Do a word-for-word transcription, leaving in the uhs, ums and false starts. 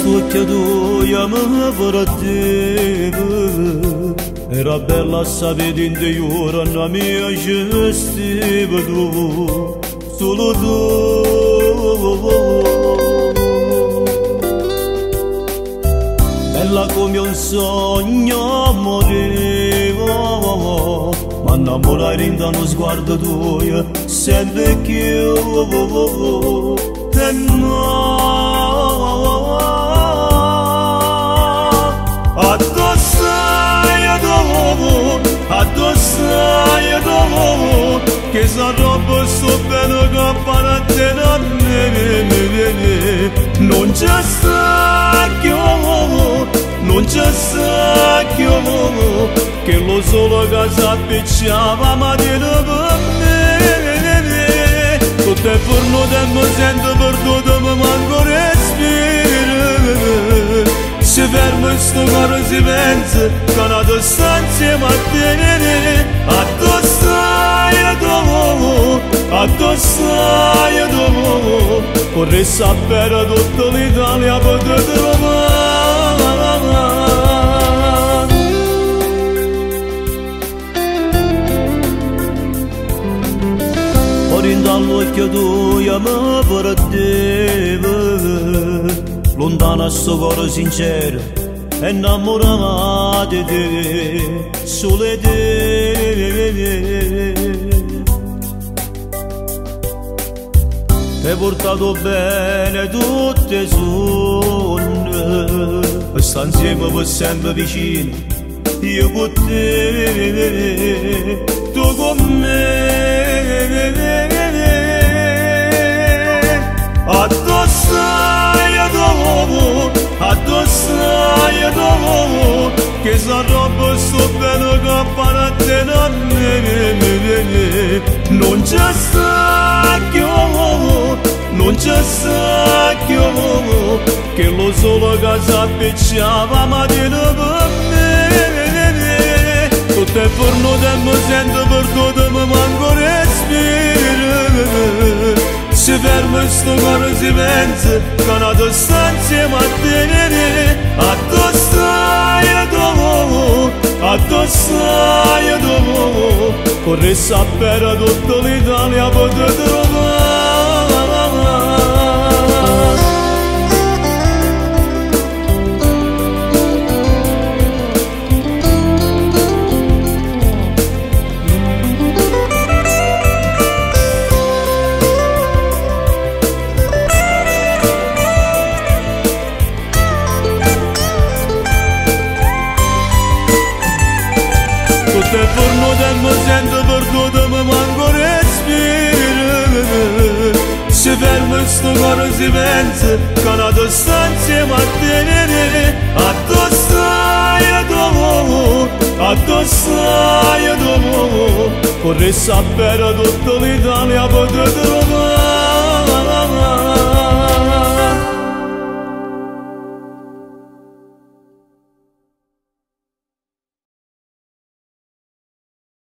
succhia tua mi vorrà. Era bella sapere in te ora la mia gestiva tu, solo tu. Bella come un sogno morivo, ma innamorare in uno sguardo tuo sempre più. E no, addosso addossai dopo che sarò so bene che apparattene a me. Non c'è sacchio, non c'è sacchio, che lo solo che si appicciava ma di per me. Tutto è forno tempo sento perduto ma manco respiro. Se fermo sto cuore si pensa che una distanza mi attiene. Addossai dopo, addossai dopo, vorrei sapere tutta l'Italia per trovare. Fuori dall'occhio tuo mi perdeva, lontana sto cuore sincero, innamorato di te, solo di te. Hai portato bene tutte le sonne, e sta insieme per sempre vicino, io con te, tu con me. Addossai dopo, addossai dopo, che sarò sto bene che apparattene a me. Non c'è sacchio, non c'è sacchio, che lo solo che si appicciava ma tiene per me. Tutto è forno tempo sento perduto ma manco respiro. Se fermo sto cuore si pensa che una distanza mi attiene. Addossai dopo, addossai dopo, vorrei sapere tutta l'Italia per trovare. Tutto è forno tempo sento perduto ma manco respiro. Se fermo sto cuore si pensa che una distanza mi attiene. Addossai dopo, addossai dopo, vorrei sapere tutta l'Italia per